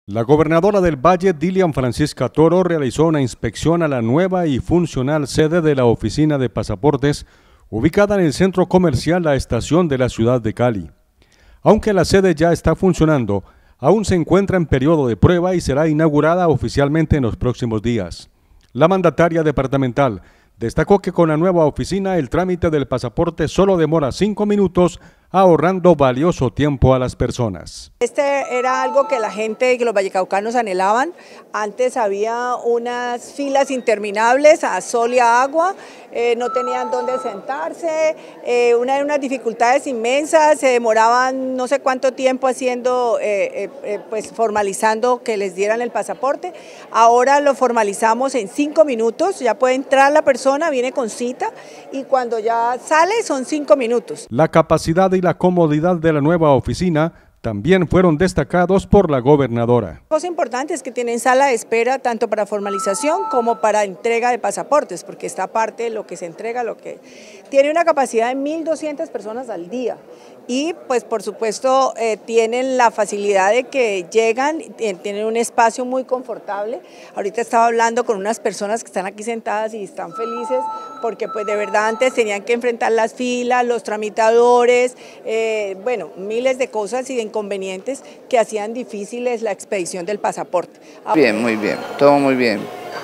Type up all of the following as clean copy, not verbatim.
La gobernadora del Valle, Dilian Francisca Toro, realizó una inspección a la nueva y funcional sede de la Oficina de Pasaportes, ubicada en el centro comercial La Estación de la ciudad de Cali. Aunque la sede ya está funcionando, aún se encuentra en periodo de prueba y será inaugurada oficialmente en los próximos días. La mandataria departamental destacó que con la nueva oficina el trámite del pasaporte solo demora 5 minutos, ahorrando valioso tiempo a las personas. Este era algo que la gente, que los vallecaucanos anhelaban. Antes había unas filas interminables a sol y a agua, no tenían dónde sentarse, unas dificultades inmensas, se demoraban no sé cuánto tiempo haciendo, pues formalizando que les dieran el pasaporte. Ahora lo formalizamos en 5 minutos, ya puede entrar la persona, viene con cita y cuando ya sale son 5 minutos. La capacidad y la comodidad de la nueva oficina también fueron destacados por la gobernadora. Cosa importante es que tienen sala de espera tanto para formalización como para entrega de pasaportes, porque esta parte de lo que se entrega, tiene una capacidad de 1.200 personas al día. Y pues por supuesto tienen la facilidad de que llegan, tienen un espacio muy confortable. Ahorita estaba hablando con unas personas que están aquí sentadas y están felices porque pues de verdad antes tenían que enfrentar las filas, los tramitadores, bueno, miles de cosas y de inconvenientes que hacían difíciles la expedición del pasaporte. Bien, muy bien, todo muy bien,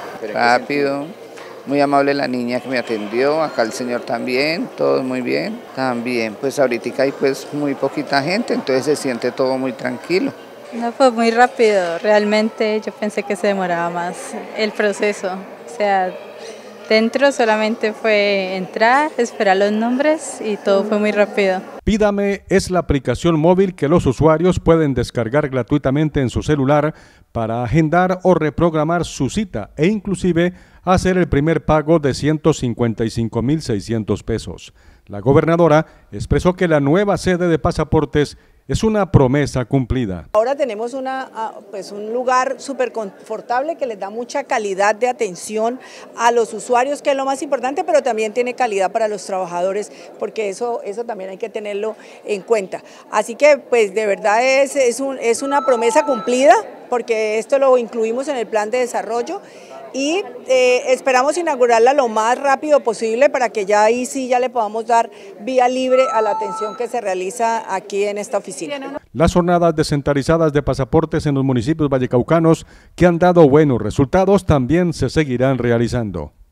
rápido. Muy amable la niña que me atendió, acá el señor también, todo muy bien. También, pues ahorita hay pues muy poquita gente, entonces se siente todo muy tranquilo. No, fue muy rápido, realmente yo pensé que se demoraba más el proceso. O sea, dentro solamente fue entrar, esperar los nombres y todo fue muy rápido. Pídame es la aplicación móvil que los usuarios pueden descargar gratuitamente en su celular para agendar o reprogramar su cita e inclusive hacer el primer pago de 155.600 pesos. La gobernadora expresó que la nueva sede de pasaportes es una promesa cumplida. Ahora tenemos un lugar súper confortable que les da mucha calidad de atención a los usuarios, que es lo más importante, pero también tiene calidad para los trabajadores, porque eso también hay que tenerlo en cuenta. Así que pues de verdad es una promesa cumplida, porque esto lo incluimos en el plan de desarrollo y esperamos inaugurarla lo más rápido posible para que ya ahí sí ya le podamos dar vía libre a la atención que se realiza aquí en esta oficina. Las jornadas descentralizadas de pasaportes en los municipios vallecaucanos que han dado buenos resultados también se seguirán realizando.